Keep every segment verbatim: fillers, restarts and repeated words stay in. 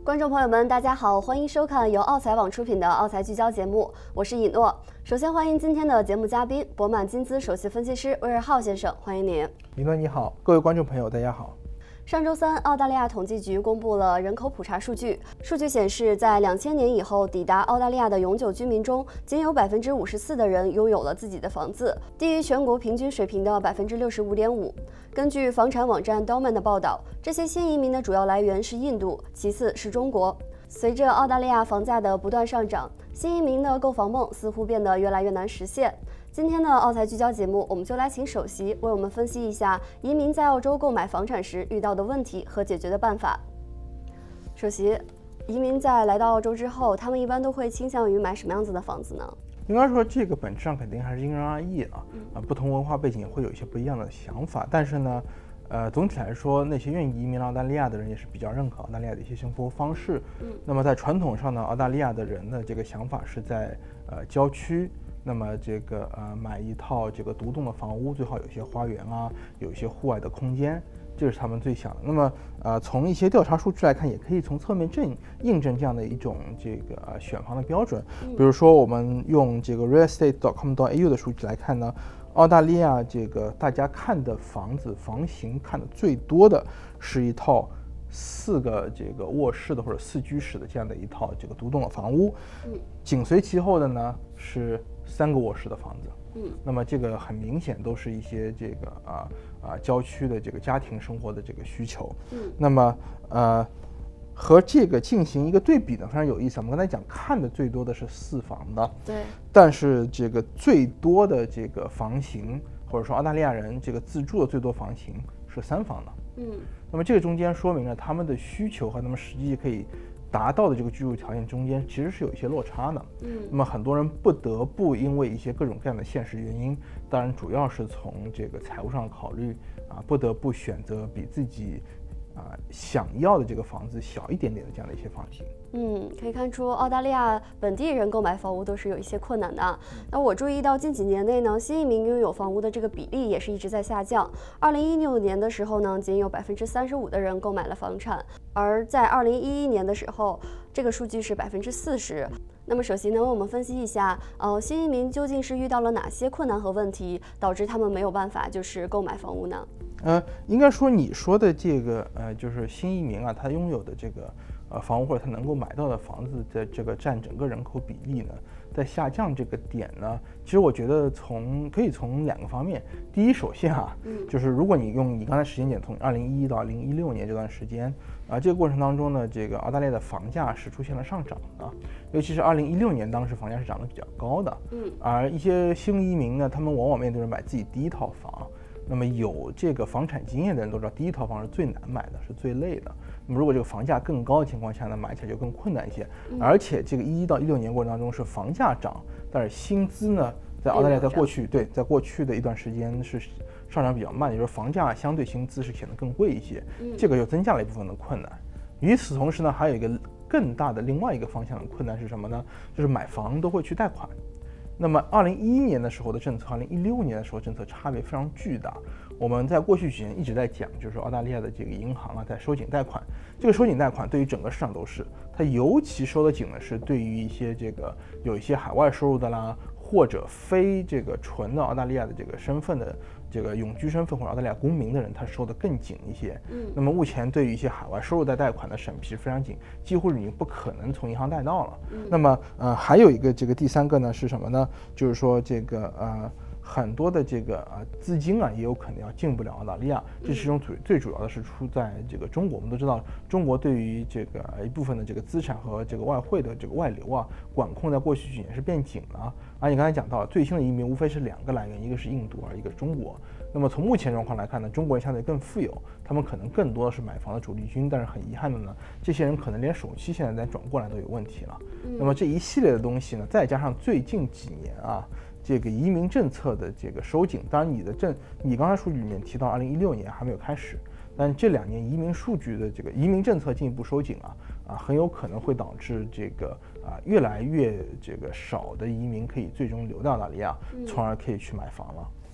观众朋友们，大家好，欢迎收看由奥财网出品的奥财聚焦节目，我是尹诺。首先欢迎今天的节目嘉宾，博满金资首席分析师威尔浩先生，欢迎您。 尹诺你好，各位观众朋友大家好。 上周三，澳大利亚统计局公布了人口普查数据。数据显示，在两千年以后抵达澳大利亚的永久居民中，仅有百分之五十四的人拥有了自己的房子，低于全国平均水平的百分之六十五点五。根据房产网站 Domain 的报道，这些新移民的主要来源是印度，其次是中国。随着澳大利亚房价的不断上涨，新移民的购房梦似乎变得越来越难实现。今天的奥财聚焦节目，我们就来请首席为我们分析一下移民在澳洲购买房产时遇到的问题和解决的办法。首席，移民在来到澳洲之后，他们一般都会倾向于买什么样子的房子呢？ 应该说，这个本质上肯定还是因人而异啊，啊，不同文化背景会有一些不一样的想法，但是呢，呃，总体来说，那些愿意移民澳大利亚的人也是比较认可澳大利亚的一些生活方式。嗯，那么在传统上呢，澳大利亚的人的这个想法是在呃郊区。那么这个呃买一套这个独栋的房屋，最好有一些花园啊，有一些户外的空间，这是他们最想的。那么呃从一些调查数据来看，也可以从侧面证印证这样的一种这个呃选房的标准。比如说我们用这个 real estate dot com dot a u 的数据来看呢，澳大利亚这个大家看的房子房型看的最多的是一套四个这个卧室的或者四居室的这样的一套这个独栋的房屋，紧随其后的呢是三个卧室的房子。嗯，那么这个很明显都是一些这个啊啊郊区的这个家庭生活的这个需求。嗯，那么呃和这个进行一个对比呢，非常有意思。我们刚才讲看的最多的是四房的， 对， 但是这个最多的这个房型，或者说澳大利亚人这个自住的最多房型是三房的。嗯，那么这个中间说明了他们的需求和他们实际可以达到的这个居住条件中间其实是有一些落差的。嗯，那么很多人不得不因为一些各种各样的现实原因，当然主要是从这个财务上考虑啊，不得不选择比自己啊想要的这个房子小一点点的这样的一些房型。 嗯，可以看出澳大利亚本地人购买房屋都是有一些困难的。那我注意到近几年内呢，新移民拥有房屋的这个比例也是一直在下降。二零一六年的时候呢，仅有百分之三十五的人购买了房产，而在二零一一年的时候，这个数据是百分之四十。那么首席能为我们分析一下，呃，新移民究竟是遇到了哪些困难和问题，导致他们没有办法就是购买房屋呢？ 呃，应该说你说的这个呃，就是新移民啊，他拥有的这个呃房屋或者他能够买到的房子的这个占整个人口比例呢，在下降这个点呢，其实我觉得从可以从两个方面。第一，首先啊，就是如果你用你刚才时间点从二零一一到二零一六年这段时间啊，这个过程当中呢，这个澳大利亚的房价是出现了上涨的，尤其是二零一六年，当时房价是涨得比较高的。嗯，而一些新移民呢，他们往往面对着买自己第一套房。那么有这个房产经验的人都知道，第一套房是最难买的，是最累的。那么如果这个房价更高的情况下呢，买起来就更困难一些。而且这个一到一六年过程当中是房价涨，但是薪资呢，在澳大利亚在过去对在过去的一段时间是上涨比较慢，也就是房价相对薪资是显得更贵一些，这个又增加了一部分的困难。与此同时呢，还有一个更大的另外一个方向的困难是什么呢？就是买房都会去贷款。那么二零一一年的时候的政策，二零一六年的时候政策差别非常巨大。我们在过去几年一直在讲，就是澳大利亚的这个银行啊在收紧贷款。这个收紧贷款对于整个市场都是，它尤其收的紧的是对于一些这个有一些海外收入的啦，或者非这个纯的澳大利亚的这个身份的这个永居身份或者澳大利亚公民的人，他收的更紧一些。嗯，那么目前对于一些海外收入的贷款的审批是非常紧，几乎已经不可能从银行贷到了。嗯，那么呃还有一个这个第三个呢是什么呢？就是说这个呃。很多的这个呃资金啊，也有可能要进不了澳大利亚。这其中最最主要的是出在这个中国。我们都知道，中国对于这个一部分的这个资产和这个外汇的这个外流啊，管控在过去几年是变紧了。而你刚才讲到，最新的移民无非是两个来源，一个是印度，而一个是中国。那么从目前状况来看呢，中国人相对更富有，他们可能更多的是买房的主力军。但是很遗憾的呢，这些人可能连首期现在再转过来都有问题了。那么这一系列的东西呢，再加上最近几年啊。这个移民政策的这个收紧，当然你的政，你刚才数据里面提到二零一六年还没有开始，但这两年移民数据的这个移民政策进一步收紧啊，啊很有可能会导致这个啊越来越这个少的移民可以最终留到澳大利亚，从而可以去买房了。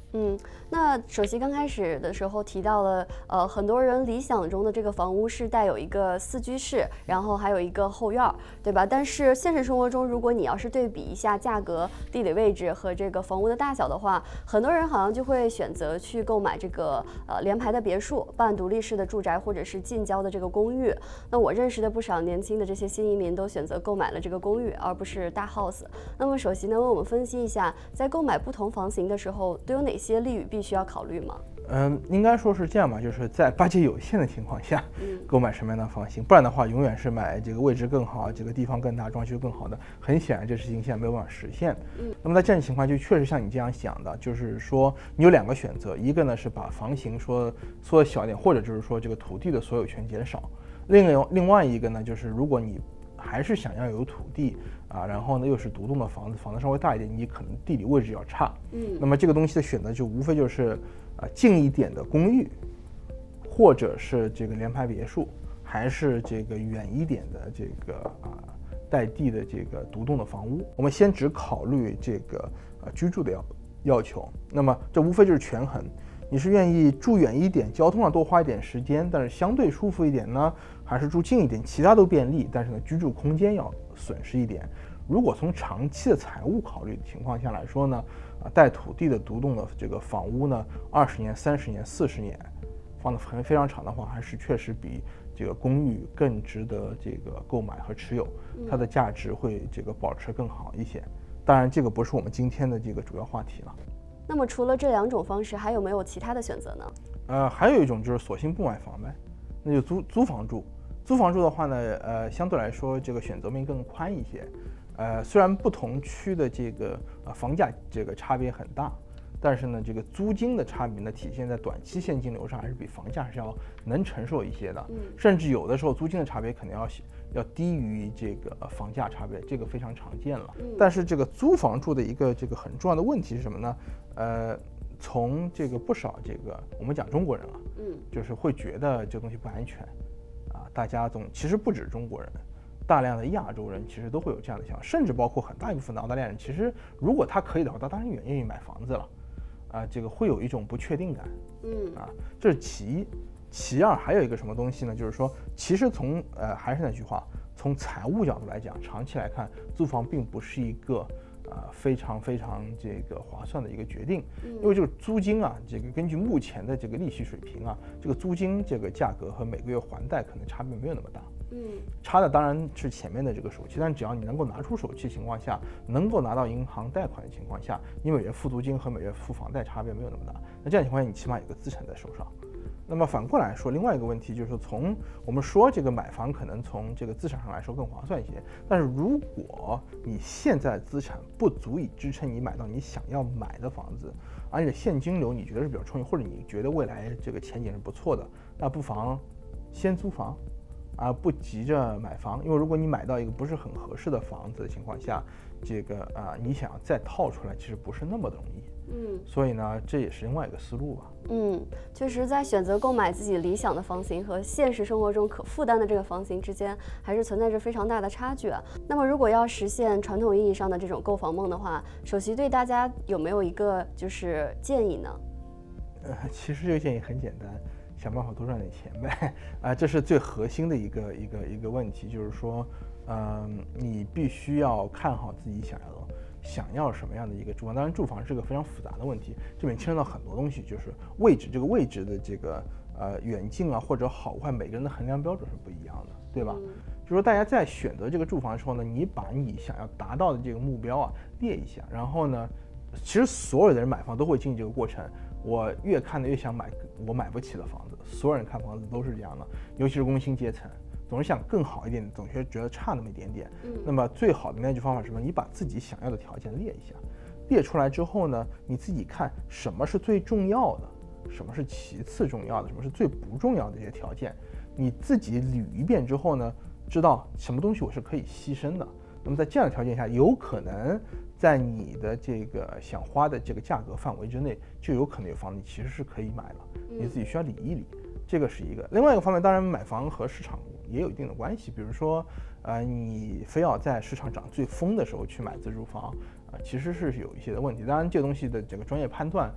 嗯，那首席刚开始的时候提到了，呃，很多人理想中的这个房屋是带有一个四居室，然后还有一个后院，对吧？但是现实生活中，如果你要是对比一下价格、地理位置和这个房屋的大小的话，很多人好像就会选择去购买这个呃联排的别墅、半独立式的住宅，或者是近郊的这个公寓。那我认识的不少年轻的这些新移民都选择购买了这个公寓，而不是大 house。那么首席能为我们分析一下，在购买不同房型的时候，都有哪些些利与弊需要考虑吗？ 嗯，应该说是这样吧，就是在八戒有限的情况下，嗯，购买什么样的房型，不然的话，永远是买这个位置更好、这个地方更大、装修更好的。很显然，这事情现在没有办法实现。嗯，那么在这种情况，就确实像你这样想的，就是说你有两个选择，一个呢是把房型说缩小一点，或者就是说这个土地的所有权减少；另外另外一个呢，就是如果你还是想要有土地啊，然后呢又是独栋的房子，房子稍微大一点，你可能地理位置要差。嗯，那么这个东西的选择就无非就是啊近一点的公寓，或者是这个联排别墅，还是这个远一点的这个啊带地的这个独栋的房屋。我们先只考虑这个啊居住的要要求，那么这无非就是权衡。你是愿意住远一点，交通上多花一点时间，但是相对舒服一点呢，还是住近一点，其他都便利，但是呢，居住空间要损失一点？如果从长期的财务考虑的情况下来说呢，啊，带土地的独栋的这个房屋呢，二十年、三十年、四十年，放的很非常长的话，还是确实比这个公寓更值得这个购买和持有，它的价值会这个保持更好一些。当然，这个不是我们今天的这个主要话题了。 那么除了这两种方式，还有没有其他的选择呢？ 呃，还有一种就是索性不买房呗，那就租租房住。租房住的话呢，呃，相对来说这个选择面更宽一些。呃，虽然不同区的这个呃房价这个差别很大，但是呢，这个租金的差别呢，体现在短期现金流上还是比房价还是要能承受一些的。嗯，甚至有的时候租金的差别可能要要低于这个房价差别，这个非常常见了。嗯，但是这个租房住的一个这个很重要的问题是什么呢？呃，从这个不少这个我们讲中国人啊，嗯，就是会觉得这东西不安全，啊，大家总其实不止中国人，大量的亚洲人其实都会有这样的想法，甚至包括很大一部分的澳大利亚人，其实如果他可以的话，他当然愿意买房子了，啊，这个会有一种不确定感，嗯，啊，这是其一。其二还有一个什么东西呢？就是说，其实从呃还是那句话，从财务角度来讲，长期来看，租房并不是一个啊、呃、非常非常这个划算的一个决定，因为这个租金啊，这个根据目前的这个利息水平啊，这个租金这个价格和每个月还贷可能差别没有那么大。嗯，差的当然是前面的这个首期，但只要你能够拿出首期情况下，能够拿到银行贷款的情况下，你每月付租金和每月付房贷差别没有那么大。那这样情况下，你起码有个资产在手上。那么反过来说，另外一个问题就是从我们说这个买房可能从这个资产上来说更划算一些，但是如果你现在资产不足以支撑你买到你想要买的房子，而且现金流你觉得是比较充裕，或者你觉得未来这个前景是不错的，那不妨先租房，而不急着买房。因为如果你买到一个不是很合适的房子的情况下，这个啊、呃、你想要再套出来其实不是那么容易。嗯，所以呢，这也是另外一个思路吧。 嗯，确实，在选择购买自己理想的房型和现实生活中可负担的这个房型之间，还是存在着非常大的差距啊。那么，如果要实现传统意义上的这种购房梦的话，首席对大家有没有一个就是建议呢？ 呃，其实这个建议很简单，想办法多赚点钱呗。啊，这是最核心的一个一个一个问题，就是说，嗯、呃，你必须要看好自己想要的。想要什么样的一个住房？当然，住房是个非常复杂的问题，这里面牵扯到很多东西，就是位置，这个位置的这个呃远近啊，或者好坏，每个人的衡量标准是不一样的，对吧？嗯、就是说大家在选择这个住房的时候呢，你把你想要达到的这个目标啊列一下，然后呢，其实所有的人买房都会经历这个过程。我越看的越想买我买不起的房子，所有人看房子都是这样的，尤其是工薪阶层。总是想更好一点，总是觉得差那么一点点。嗯，那么最好的那句方法是什么？你把自己想要的条件列一下，列出来之后呢，你自己看什么是最重要的，什么是其次重要的，什么是最不重要的这些条件，你自己捋一遍之后呢，知道什么东西我是可以牺牲的。那么在这样的条件下，有可能在你的这个想花的这个价格范围之内，就有可能有房子其实是可以买了，你自己需要理一理。这个是一个。另外一个方面，当然买房和市场也有一定的关系，比如说，呃，你非要在市场涨最疯的时候去买自住房，啊、呃，其实是有一些的问题。当然，这个东西的这个专业判断不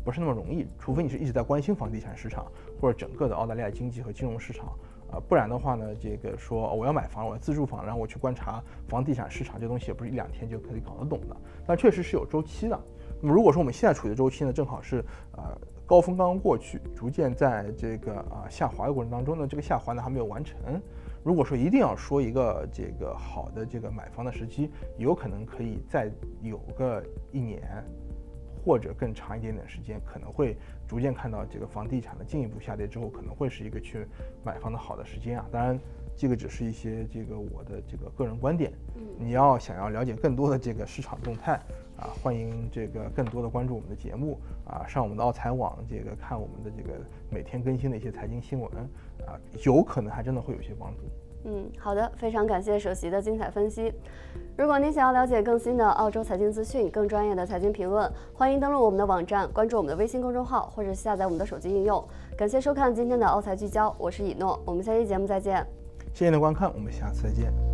不是那么容易，除非你是一直在关心房地产市场或者整个的澳大利亚经济和金融市场。呃，不然的话呢，这个说我要买房，我要自住房，然后我去观察房地产市场，这东西也不是一两天就可以搞得懂的。但确实是有周期的。那么如果说我们现在处的周期呢，正好是呃高峰刚刚过去，逐渐在这个啊、呃、下滑的过程当中呢，这个下滑呢还没有完成。如果说一定要说一个这个好的这个买房的时机，有可能可以再有个一年。或者更长一点点时间，可能会逐渐看到这个房地产的进一步下跌之后，可能会是一个去买房的好的时间啊。当然，这个只是一些这个我的这个个人观点。你要想要了解更多的这个市场动态啊，欢迎这个更多的关注我们的节目啊，上我们的澳财网这个看我们的这个每天更新的一些财经新闻啊，有可能还真的会有些帮助。 嗯，好的，非常感谢首席的精彩分析。如果您想要了解更新的澳洲财经资讯、更专业的财经评论，欢迎登录我们的网站，关注我们的微信公众号，或者下载我们的手机应用。感谢收看今天的澳财聚焦，我是以诺，我们下期节目再见。 谢谢您的观看，我们下次再见。